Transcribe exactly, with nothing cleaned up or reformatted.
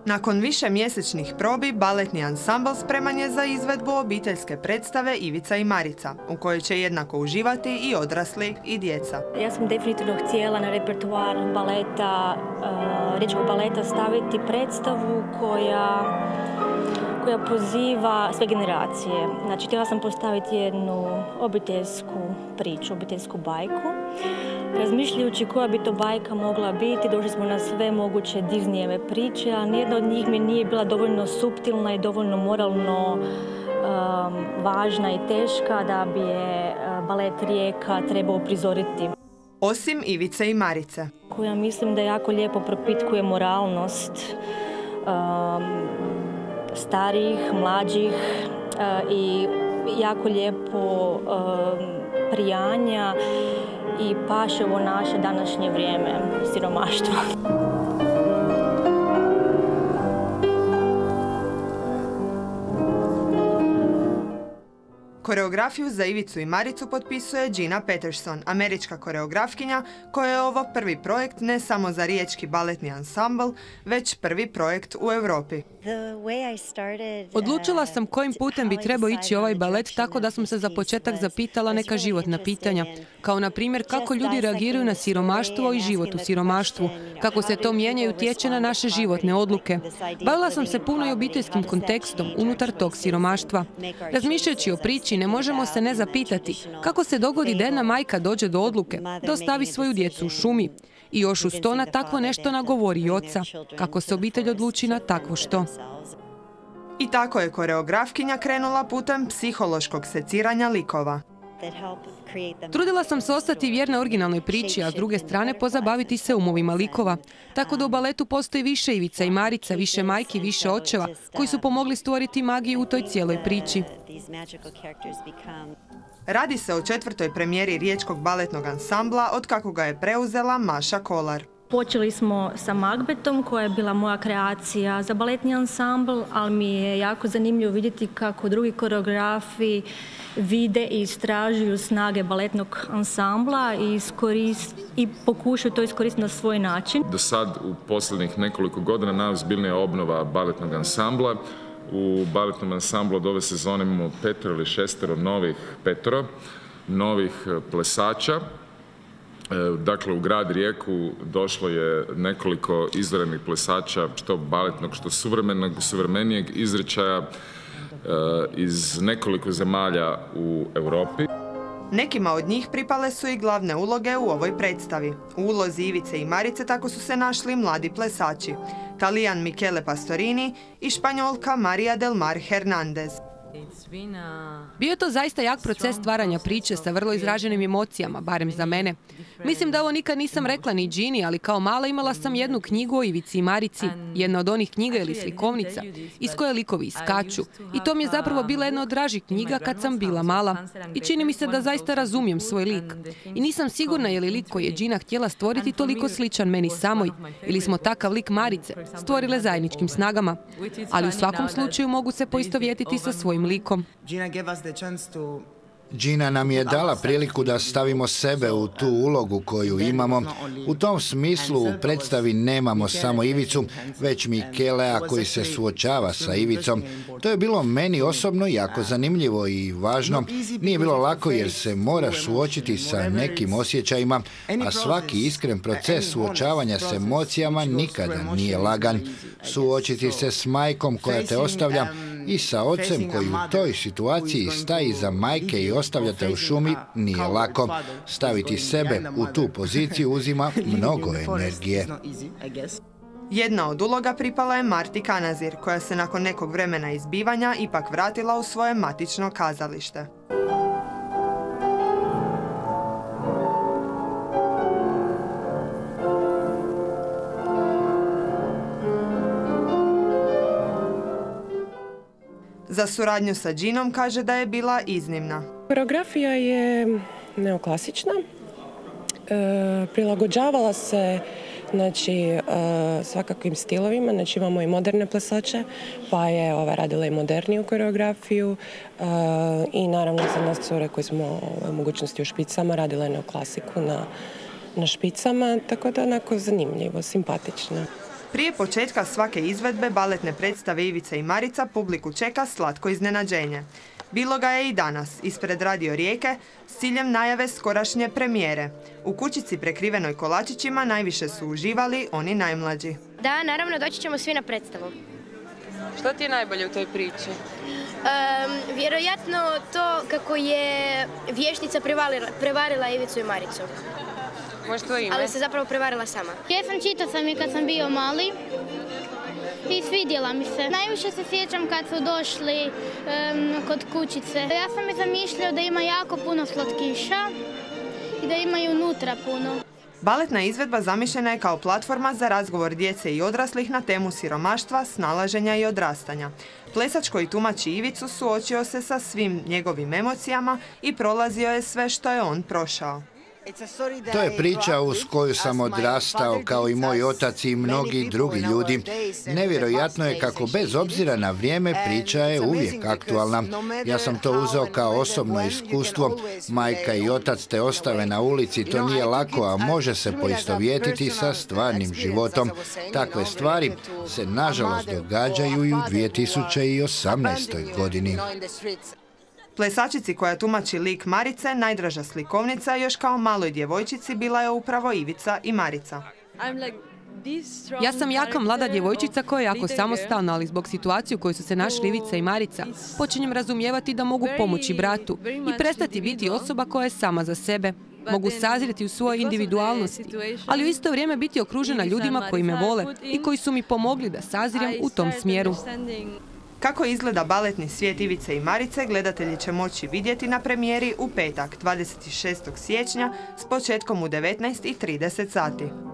Nakon više mjesečnih probi, baletni ansambl spreman je za izvedbu obiteljske predstave Ivica i Marica, u kojoj će jednako uživati i odrasli i djeca. Ja sam definitivno htjela na repertoar baleta, uh, riječkog baleta staviti predstavu koja, koja poziva sve generacije. Znači, htjela sam postaviti jednu obiteljsku priču, obiteljsku bajku. Razmišljajući koja bi to bajka mogla biti, došli smo na sve moguće Disneyjeve priče, a nijedna od njih mi nije bila dovoljno suptilna i dovoljno moralno um, važna i teška da bi je uh, balet Rijeka trebao prizoriti. Osim Ivice i Marice. Koja mislim da jako lijepo propitkuje moralnost um, starijih, mlađih uh, i jako lijepo um, prijanja i paše u naše današnje vrijeme siromaštva. Koreografiju za Ivicu i Maricu potpisuje Gina Peterson, američka koreografkinja koja je ovo prvi projekt ne samo za riječki baletni ansambl, već prvi projekt u Europi. Odlučila sam kojim putem bi trebao ići ovaj balet, tako da sam se za početak zapitala neka životna pitanja, kao na primjer kako ljudi reagiraju na siromaštvo i život u siromaštvu, kako se to mijenja i utječe na naše životne odluke. Bavila sam se puno i obiteljskim kontekstom unutar tog siromaštva. Razmišljajući o priči, ne možemo se ne zapitati kako se dogodi da jedna majka dođe do odluke da ostavi svoju djecu u šumi. I još uz to na takvo nešto nagovori i oca, kako se obitelj odluči na takvo što. I tako je koreografkinja krenula putem psihološkog seciranja likova. Trudila sam se ostati vjerna originalnoj priči, a s druge strane pozabaviti se umovima likova. Tako da u baletu postoji više Ivica i Marica, više majki, više očeva, koji su pomogli stvoriti magiju u toj cijeloj priči. Radi se o četvrtoj premijeri riječkog baletnog ansambla od kako ga je preuzela Maša Kolar. Počeli smo sa Magbetom, koja je bila moja kreacija za baletni ansambl, ali mi je jako zanimljivo vidjeti kako drugi koreografi vide i istražuju snage baletnog ansambla i, iskorist, i pokušaju to iskoristiti na svoj način. Do sad u posljednjih nekoliko godina najozbiljnija obnova baletnog ansambla. U baletnom ansamblu od ove sezone imamo petero ili šestero novih petero, novih plesača. Dakle, u grad Rijeku došlo je nekoliko izvanrednih plesača, što baletnog, što suvremenog, suvremenijeg izričaja iz nekoliko zemalja u Europi. Nekima od njih pripale su i glavne uloge u ovoj predstavi. U ulozi Ivice i Marice tako su se našli mladi plesači, Talijan Michele Pastorini i Španjolka Maria del Mar Hernandez. Bio je to zaista jak proces stvaranja priče sa vrlo izraženim emocijama, barem za mene. Mislim da ovo nikad nisam rekla ni Gini, ali kao mala imala sam jednu knjigu o Ivici i Marici, jedna od onih knjiga ili slikovnica, iz koje likovi iskaču. I to mi je zapravo bila jedna od dražih knjiga kad sam bila mala. I čini mi se da zaista razumijem svoj lik. I nisam sigurna je li lik koji je Gina htjela stvoriti toliko sličan meni samoj, ili smo takav lik Marice stvorile zajedničkim snagama. Ali u svakom slučaju mogu se poistovjetiti sa svojim likom. Gina nam je dala priliku da stavimo sebe u tu ulogu koju imamo. U tom smislu u predstavi nemamo samo Ivicu, već Michelea koji se suočava sa Ivicom. To je bilo meni osobno jako zanimljivo i važno. Nije bilo lako jer se moraš suočiti sa nekim osjećajima, a svaki iskren proces suočavanja s emocijama nikada nije lagan. Suočiti se s majkom koja te ostavlja i sa ocem koji u toj situaciji staji za majke i ostavlja te u šumi nije lako. Staviti sebe u tu poziciju uzima mnogo energije. Jedna od uloga pripala je Marti Kanazir, koja se nakon nekog vremena izbivanja ipak vratila u svoje matično kazalište. Za suradnju sa Ginom kaže da je bila iznimna. Koreografija je neoklasična, e, prilagođavala se znači, e, svakakvim stilovima, znači imamo i moderne plesače, pa je ova radila i moderniju koreografiju e, i naravno za nas cure koji smo u mogućnosti u špicama radila je neoklasiku na, na špicama, tako da onako zanimljivo, simpatično. Prije početka svake izvedbe baletne predstave Ivica i Marica publiku čeka slatko iznenađenje. Bilo ga je i danas, ispred Radio Rijeke, s ciljem najave skorašnje premijere. U kućici prekrivenoj kolačićima najviše su uživali oni najmlađi. Da, naravno, doći ćemo svi na predstavu. Što ti je najbolje u toj priči? Um, vjerojatno to kako je vještica prevarila, prevarila Ivicu i Maricu. Možeš to ime? Ali se zapravo prevarila sama. Ja sam čitao sam je kad sam bio mali i svidjela mi se. Najviše se sjećam kad su došli um, kod kućice. Ja sam mi zamišljao da ima jako puno slatkiša i da imaju unutra puno. Baletna izvedba zamišljena je kao platforma za razgovor djece i odraslih na temu siromaštva, snalaženja i odrastanja. Plesač koji tumači Ivicu suočio se sa svim njegovim emocijama i prolazio je sve što je on prošao. To je priča uz koju sam odrastao, kao i moj otac i mnogi drugi ljudi. Nevjerojatno je kako bez obzira na vrijeme priča je uvijek aktualna. Ja sam to uzeo kao osobno iskustvo. Majka i otac te ostave na ulici, to nije lako, a može se poistovjetiti sa stvarnim životom. Takve stvari se nažalost događaju i u dvije tisuće osamnaestoj godini. Plesačici koja tumači lik Marice, najdraža slikovnica, još kao maloj djevojčici bila je upravo Ivica i Marica. Ja sam jaka mlada djevojčica koja je jako samostalna, ali zbog situacije u kojoj su se našli Ivica i Marica, počinjem razumijevati da mogu pomoći bratu i prestati biti osoba koja je sama za sebe. Mogu sazrijeti u svojoj individualnosti, ali u isto vrijeme biti okružena ljudima koji me vole i koji su mi pomogli da sazrijem u tom smjeru. Kako izgleda baletni svijet Ivice i Marice, gledatelji će moći vidjeti na premijeri u petak, dvadeset šestog siječnja s početkom u devetnaest i trideset sati.